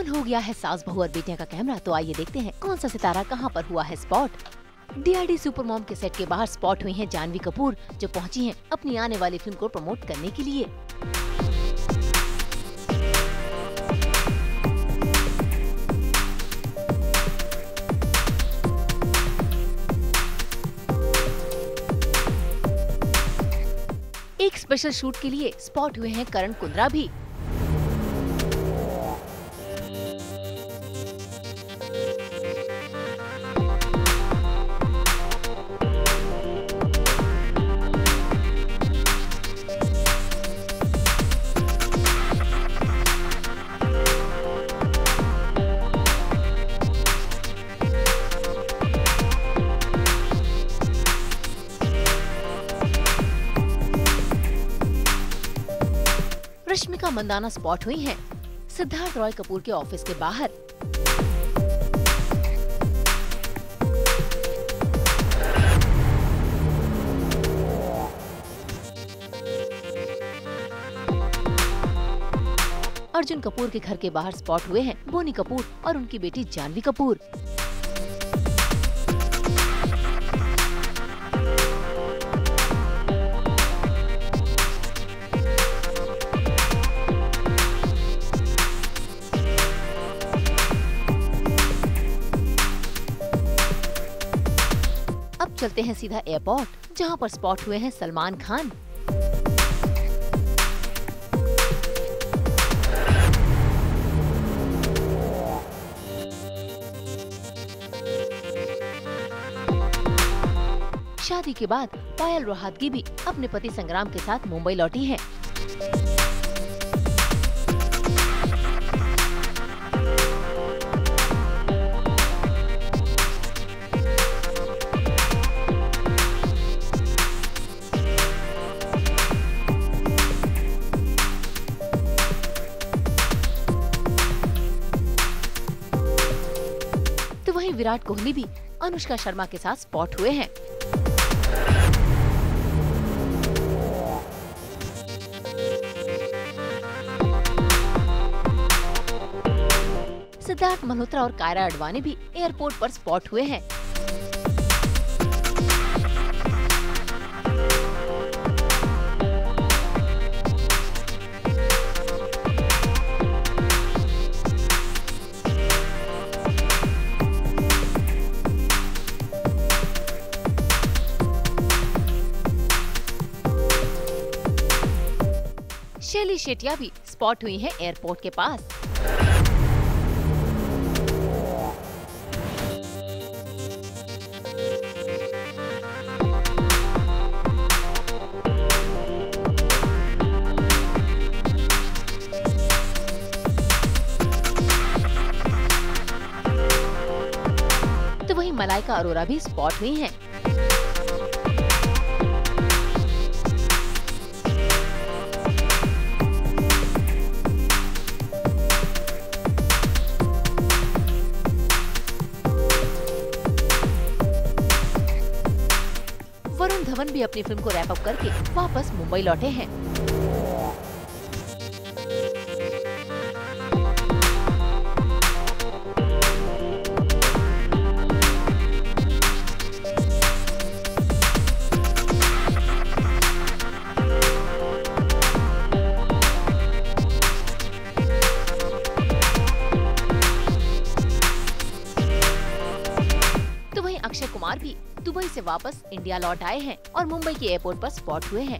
On हो गया है सास बहू और बेटियां का कैमरा, तो आइए देखते हैं कौन सा सितारा कहां पर हुआ है स्पॉट। डीआरडी सुपरमॉम के सेट के बाहर स्पॉट हुई हैं जानवी कपूर, जो पहुंची हैं अपनी आने वाली फिल्म को प्रमोट करने के लिए। एक स्पेशल शूट के लिए स्पॉट हुए हैं करण कुंद्रा भी। रश्मिका मंदाना स्पॉट हुई हैं सिद्धार्थ रॉय कपूर के ऑफिस के बाहर। अर्जुन कपूर के घर के बाहर स्पॉट हुए हैं बोनी कपूर और उनकी बेटी जानवी कपूर। अब चलते हैं सीधा एयरपोर्ट, जहां पर स्पॉट हुए हैं सलमान खान। शादी के बाद पायल रोहतगी भी अपने पति संग्राम के साथ मुंबई लौटी हैं। तो वहीं विराट कोहली भी अनुष्का शर्मा के साथ स्पॉट हुए हैं। सिद्धार्थ मल्होत्रा और कायरा अडवाणी भी एयरपोर्ट पर स्पॉट हुए हैं। शैली शेटिया भी स्पॉट हुई है एयरपोर्ट के पास। तो वहीं मलाइका अरोरा भी स्पॉट हुई हैं। वरुण धवन भी अपनी फिल्म को रैप अप करके वापस मुंबई लौटे हैं। तो वहीं अक्षय कुमार भी दुबई से वापस इंडिया लौट आए हैं और मुंबई के एयरपोर्ट पर स्पॉट हुए हैं।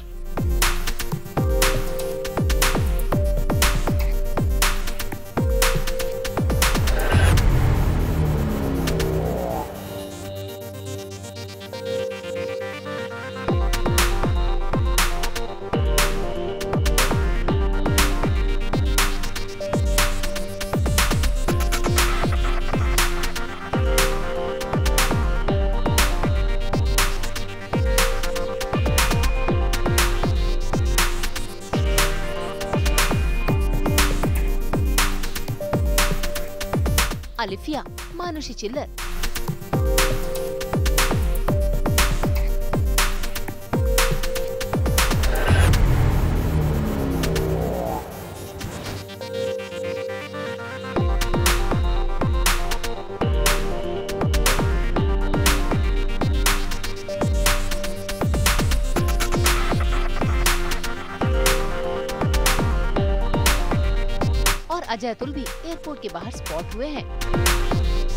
अलिफिया, मानुषी चिल्लर। अजय अतुल भी एयरपोर्ट के बाहर स्पॉट हुए हैं।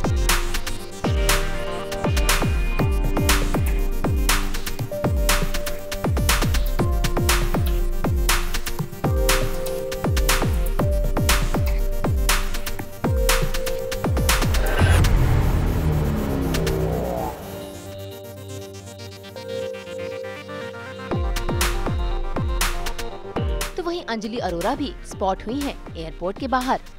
तो वहीं अंजलि अरोरा भी स्पॉट हुई हैं एयरपोर्ट के बाहर।